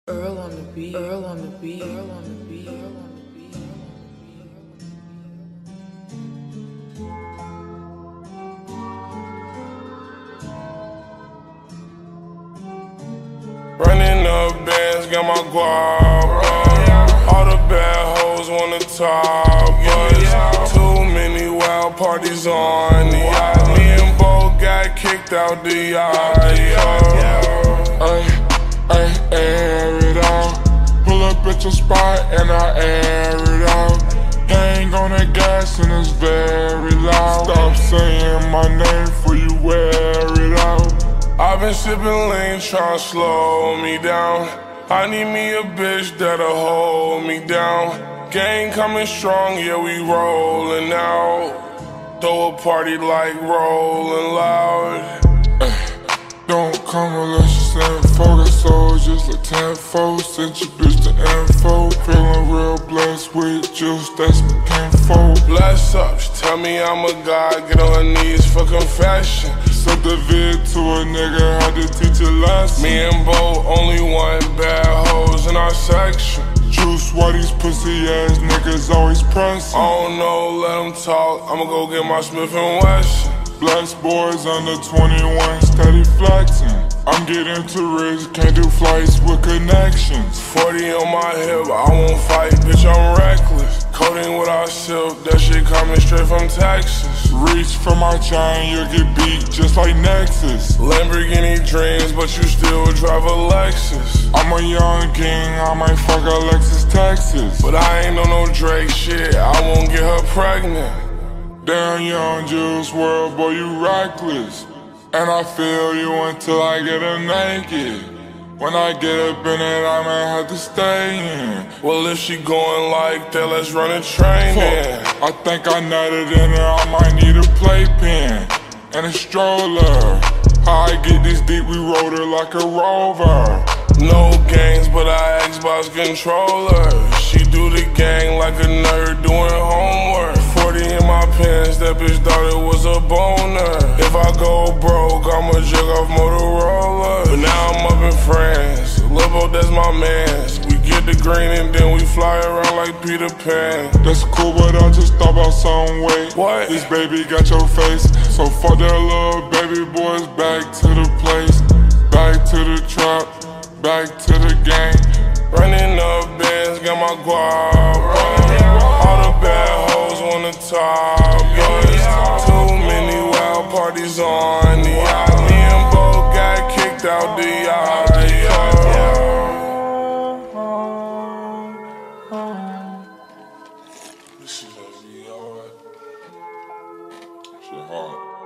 Earl on the beat, Earl on the beat, Earl on the beat, Earl on the beat. Running up bands, got my guap up. All the bad hoes wanna top us. Too many wild parties on the yacht. Me and Bo got kicked out the yacht. Ay, air it out. Pull up at your spot and I air it out. Hang on that gas and it's very loud. Stop saying my name before you wear it out. I've been sipping lean, tryna slow me down. I need me a bitch that'll hold me down. Gang coming strong, yeah, we rollin' out. Throw a party like Rollin' Loud. Don't come unless you send focus, so just like tenfold. Sent your bitch the info. Feeling real blessed with juice, that's my kinfolk. Bless up, she tell me I'm a god, get on her knees for confession. Sent the vid to a nigga, had to teach a lesson. Me and Bo, only one bad hoes in our section. Juice, why these pussy ass niggas always pressing? I don't know, let them talk, I'ma go get my Smith & Wesson. Blessed boys under 21, steady flexing. I'm getting too rich, can't do flights with connections. 40 on my hip, I won't fight, bitch, I'm reckless. Coating without silk, that shit coming straight from Texas. Reach for my chain, you'll get beat just like Nexus. Lamborghini dreams, but you still drive a Lexus. I'm a young king, I might fuck Alexis, Texas. But I ain't on no Drake shit, I won't get her pregnant. Damn, young Juice WRLD, boy, you reckless. And I feel you until I get her naked. When I get up in it, I might have to stay in. Well, if she going like that, let's run a train then. I think I nutted in her, I might need a playpen and a stroller. How I get this deep, we rode her like a rover. No games, but I Xbox controller. She do the gang like a nerd doing homework. 40 in my pants, that bitch thought it was a boner. If I go broke, I'ma jug off Motorola. But now I'm up in France, Lil Bo, that's my mans. We get the green and then we fly around like Peter Pan. That's cool, but I just thought about some way. What? This baby got your face, so fuck that little baby boys. Back to the place, back to the trap, back to the gang. Running up bands, got my guap up. All the bad hoes wanna top us. Too many wild parties on the yacht. Me and Bo got kicked out the yacht. This shit gonna be alright. Shit hard.